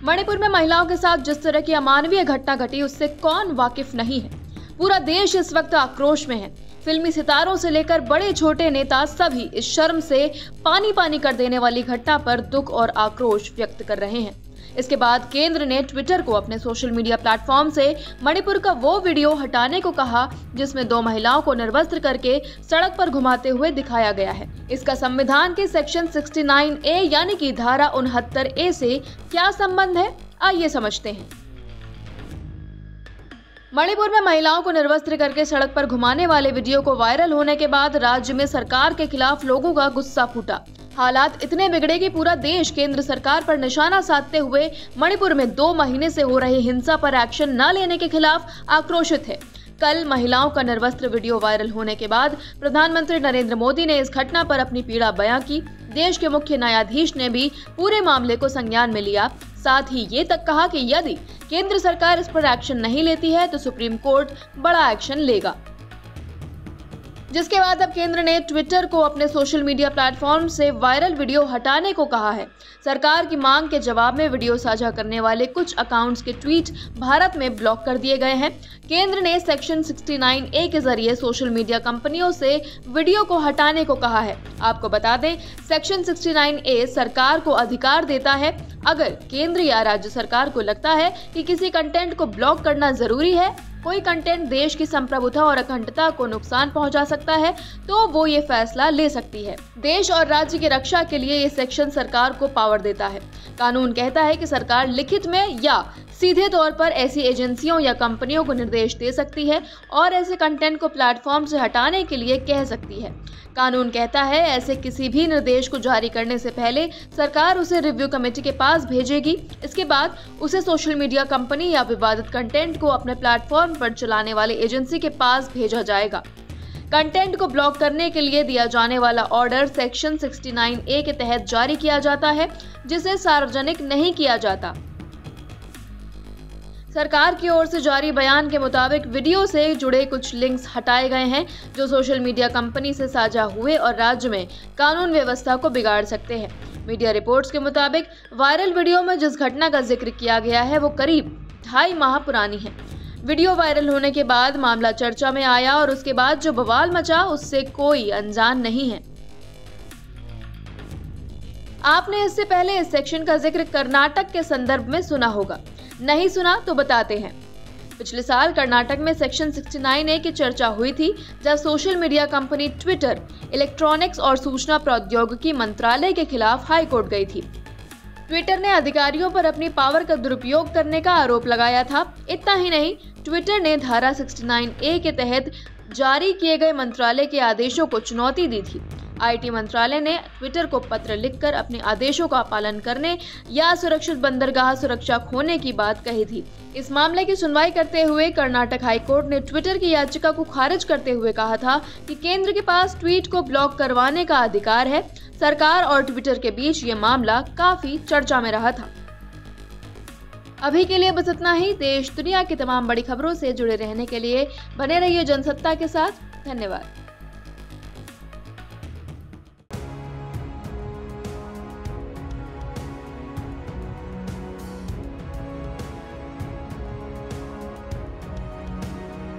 मणिपुर में महिलाओं के साथ जिस तरह की अमानवीय घटना घटी उससे कौन वाकिफ नहीं है। पूरा देश इस वक्त आक्रोश में है। फिल्मी सितारों से लेकर बड़े छोटे नेता सभी इस शर्म से पानी पानी कर देने वाली घटना पर दुख और आक्रोश व्यक्त कर रहे हैं। इसके बाद केंद्र ने ट्विटर को अपने सोशल मीडिया प्लेटफॉर्म से मणिपुर का वो वीडियो हटाने को कहा जिसमें 2 महिलाओं को निर्वस्त्र करके सड़क पर घुमाते हुए दिखाया गया है। इसका संविधान के सेक्शन 69A यानी कि धारा 69A से क्या संबंध है, आइए समझते हैं। मणिपुर में महिलाओं को निर्वस्त्र करके सड़क पर घुमाने वाले वीडियो को वायरल होने के बाद राज्य में सरकार के खिलाफ लोगों का गुस्सा फूटा। हालात इतने बिगड़े कि पूरा देश केंद्र सरकार पर निशाना साधते हुए मणिपुर में 2 महीने से हो रही हिंसा पर एक्शन न लेने के खिलाफ आक्रोशित है। कल महिलाओं का निर्वस्त्र वीडियो वायरल होने के बाद प्रधानमंत्री नरेंद्र मोदी ने इस घटना पर अपनी पीड़ा बयां की। देश के मुख्य न्यायाधीश ने भी पूरे मामले को संज्ञान में लिया। साथ ही ये तक कहा कि यदि केंद्र सरकार इस पर एक्शन नहीं लेती है तो सुप्रीम कोर्ट बड़ा एक्शन लेगा। जिसके बाद अब केंद्र ने ट्विटर को अपने सोशल मीडिया प्लेटफॉर्म से वायरल वीडियो हटाने को कहा है। सरकार की मांग के जवाब में वीडियो साझा करने वाले कुछ अकाउंट्स के ट्वीट भारत में ब्लॉक कर दिए गए हैं। केंद्र ने सेक्शन 69A के जरिए सोशल मीडिया कंपनियों से वीडियो को हटाने को कहा है। आपको बता दें, सेक्शन 69A सरकार को अधिकार देता है, अगर केंद्र या राज्य सरकार को लगता है कि किसी कंटेंट को ब्लॉक करना जरूरी है, कोई कंटेंट देश की संप्रभुता और अखंडता को नुकसान पहुंचा सकता है, तो वो ये फैसला ले सकती है। देश और राज्य की रक्षा के लिए ये सेक्शन सरकार को पावर देता है। कानून कहता है कि सरकार लिखित में या सीधे तौर पर ऐसी एजेंसियों या कंपनियों को निर्देश दे सकती है और ऐसे कंटेंट को प्लेटफॉर्म से हटाने के लिए कह सकती है। कानून कहता है ऐसे किसी भी निर्देश को जारी करने से पहले सरकार उसे रिव्यू कमेटी के पास भेजेगी। इसके बाद उसे सोशल मीडिया कंपनी या विवादित कंटेंट को अपने प्लेटफॉर्म पर चलाने वाली एजेंसी के पास भेजा जाएगा। कंटेंट को ब्लॉक करने के लिए दिया जाने वाला ऑर्डर सेक्शन 69A के तहत जारी किया जाता है, जिसे सार्वजनिक नहीं किया जाता। सरकार की ओर से जारी बयान के मुताबिक वीडियो से जुड़े कुछ लिंक्स हटाए गए हैं जो सोशल मीडिया कंपनी से साझा हुए और राज्य में कानून व्यवस्था को बिगाड़ सकते हैं। मीडिया रिपोर्ट्स के मुताबिक वायरल वीडियो में जिस घटना का जिक्र किया गया है वो करीब 2.5 माह पुरानी है। वीडियो वायरल होने के बाद मामला चर्चा में आया और उसके बाद जो बवाल मचा उससे कोई अनजान नहीं है। आपने इससे पहले इस सेक्शन का जिक्र कर्नाटक के संदर्भ में सुना होगा, नहीं सुना तो बताते हैं। पिछले साल कर्नाटक में सेक्शन 69A की चर्चा हुई थी, जब social media company Twitter electronics और सूचना प्रौद्योगिकी मंत्रालय के खिलाफ हाई कोर्ट गई थी। ट्विटर ने अधिकारियों पर अपनी पावर का दुरुपयोग करने का आरोप लगाया था। इतना ही नहीं, ट्विटर ने धारा 69A के तहत जारी किए गए मंत्रालय के आदेशों को चुनौती दी थी। IT मंत्रालय ने ट्विटर को पत्र लिखकर अपने आदेशों का पालन करने या सुरक्षित बंदरगाह सुरक्षा खोने की बात कही थी। इस मामले की सुनवाई करते हुए कर्नाटक हाईकोर्ट ने ट्विटर की याचिका को खारिज करते हुए कहा था कि केंद्र के पास ट्वीट को ब्लॉक करवाने का अधिकार है। सरकार और ट्विटर के बीच ये मामला काफी चर्चा में रहा था। अभी के लिए बस इतना ही। देश दुनिया की तमाम बड़ी खबरों से जुड़े रहने के लिए बने रहिए जनसत्ता के साथ। धन्यवाद।